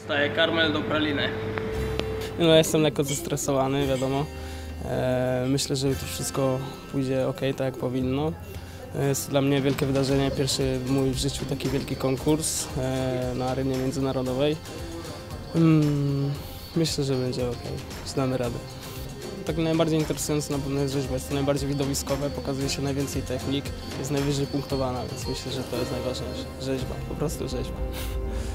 Dostaję karmel do praliny. No, jestem lekko zestresowany, wiadomo. Myślę, że jutro wszystko pójdzie ok, tak jak powinno. Jest dla mnie wielkie wydarzenie, pierwszy mój w życiu taki wielki konkurs na arenie międzynarodowej. Myślę, że będzie ok, znamy radę. Tak najbardziej interesujące na pewno jest rzeźba, jest to najbardziej widowiskowe, pokazuje się najwięcej technik, jest najwyżej punktowana, więc myślę, że to jest najważniejsze. Rzeźba, po prostu rzeźba.